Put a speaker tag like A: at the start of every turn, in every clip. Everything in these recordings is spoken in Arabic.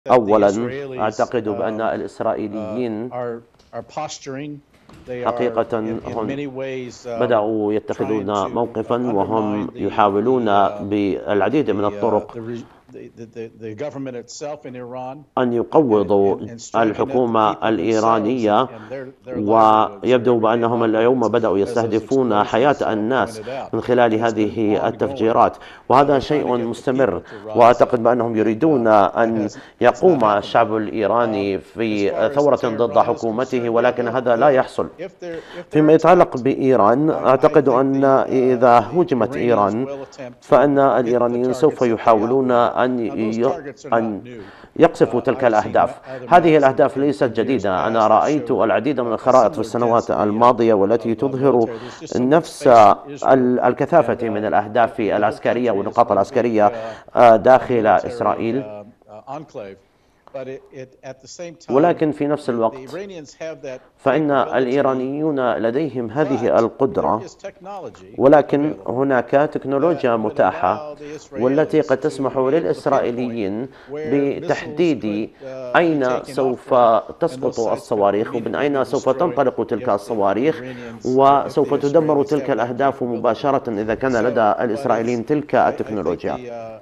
A: أولا أعتقد بأن الإسرائيليين حقيقة هم بدأوا يتخذون موقفا وهم يحاولون بالعديد من الطرق أن يقوضوا الحكومة الإيرانية، ويبدو بأنهم اليوم بدأوا يستهدفون حياة الناس من خلال هذه التفجيرات، وهذا شيء مستمر. وأعتقد بأنهم يريدون أن يقوم الشعب الإيراني في ثورة ضد حكومته، ولكن هذا لا يحصل. فيما يتعلق بإيران، أعتقد أن إذا هجمت إيران فإن الإيرانيين سوف يحاولون أن يقصفوا تلك الأهداف. هذه الأهداف ليست جديدة، أنا رأيت العديد من الخرائط في السنوات الماضية والتي تظهر نفس الكثافة من الأهداف العسكرية والنقاط العسكرية داخل إسرائيل، ولكن في نفس الوقت فإن الإيرانيون لديهم هذه القدرة، ولكن هناك تكنولوجيا متاحة والتي قد تسمح للإسرائيليين بتحديد أين سوف تسقط الصواريخ ومن أين سوف تنطلق تلك الصواريخ، وسوف تدمر تلك الأهداف مباشرة إذا كان لدى الإسرائيليين تلك التكنولوجيا.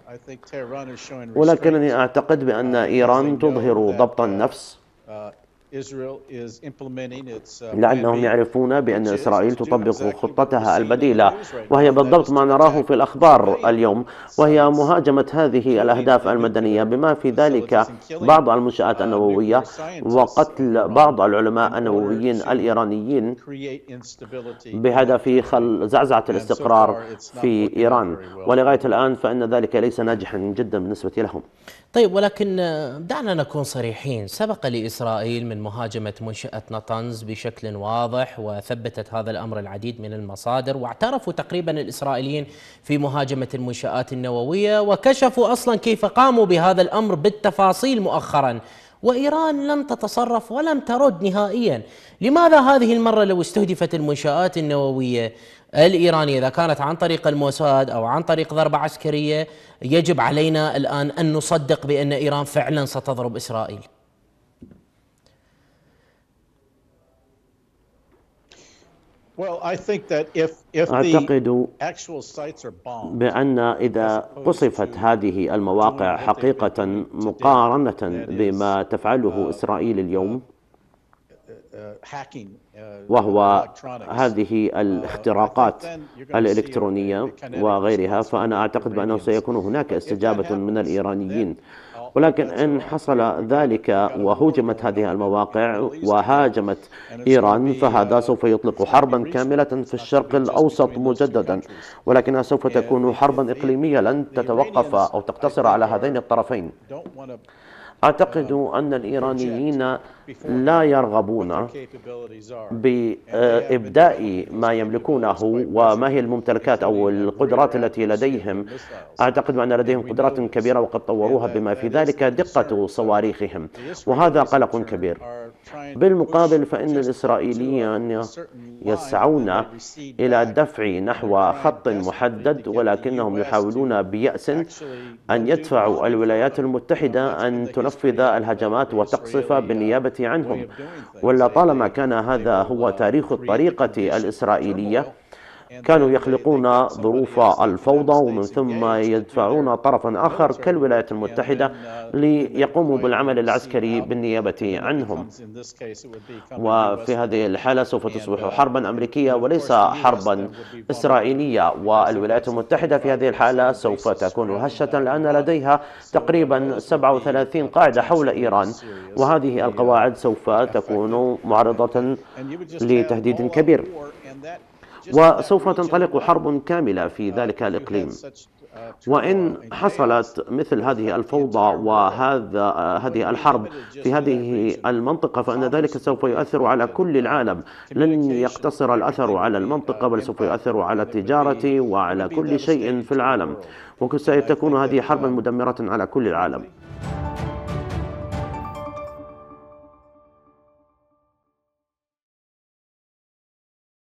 A: ولكنني أعتقد بأن إيران تظهر ضبط النفس، لأنهم يعرفون بأن إسرائيل تطبق خطتها البديلة، وهي بالضبط ما نراه في الأخبار اليوم، وهي مهاجمة هذه الأهداف المدنية بما في ذلك بعض المنشآت النووية وقتل بعض العلماء النوويين الإيرانيين بهدف زعزعة الاستقرار في إيران. ولغاية الآن فإن ذلك ليس ناجحا جدا بالنسبة لهم.
B: طيب، ولكن دعنا نكون صريحين، سبق لإسرائيل من مهاجمة منشأة نطنز بشكل واضح، وثبتت هذا الأمر العديد من المصادر، واعترفوا تقريبا الإسرائيليين في مهاجمة المنشآت النووية، وكشفوا أصلا كيف قاموا بهذا الأمر بالتفاصيل مؤخرا، وإيران لم تتصرف ولم ترد نهائيا. لماذا هذه المرة لو استهدفت المنشآت النووية الإيرانية، إذا كانت عن طريق الموساد أو عن طريق ضربة عسكرية، يجب علينا الآن أن نصدق بأن إيران فعلا ستضرب إسرائيل؟
A: أعتقد بأن إذا قصفت هذه المواقع حقيقة مقارنة بما تفعله إسرائيل اليوم، وهو هذه الاختراقات الإلكترونية وغيرها، فأنا أعتقد بأنه سيكون هناك استجابة من الإيرانيين. ولكن إن حصل ذلك وهجمت هذه المواقع وهاجمت إيران، فهذا سوف يطلق حربا كاملة في الشرق الأوسط مجددا، ولكنها سوف تكون حربا إقليمية لن تتوقف أو تقتصر على هذين الطرفين. أعتقد أن الإيرانيين لا يرغبون بإبداء ما يملكونه وما هي الممتلكات أو القدرات التي لديهم. أعتقد أن لديهم قدرات كبيرة وقد طوروها بما في ذلك دقة صواريخهم، وهذا قلق كبير. بالمقابل فإن الإسرائيليين يسعون إلى الدفع نحو خط محدد، ولكنهم يحاولون بيأس أن يدفعوا الولايات المتحدة أن تنفذ الهجمات وتقصف بالنيابة عنهم. ولطالما كان هذا هو تاريخ الطريقة الإسرائيلية، كانوا يخلقون ظروف الفوضى ومن ثم يدفعون طرفا آخر كالولايات المتحدة ليقوموا بالعمل العسكري بالنيابة عنهم. وفي هذه الحالة سوف تصبح حربا أمريكية وليس حربا إسرائيلية، والولايات المتحدة في هذه الحالة سوف تكون هشة، لأن لديها تقريبا 37 قاعدة حول إيران، وهذه القواعد سوف تكون معرضة لتهديد كبير، وسوف تنطلق حرب كاملة في ذلك الإقليم. وإن حصلت مثل هذه الفوضى وهذه الحرب في هذه المنطقة، فإن ذلك سوف يؤثر على كل العالم، لن يقتصر الأثر على المنطقة بل سوف يؤثر على التجارة وعلى كل شيء في العالم، وستكون هذه حربا مدمرة على كل العالم.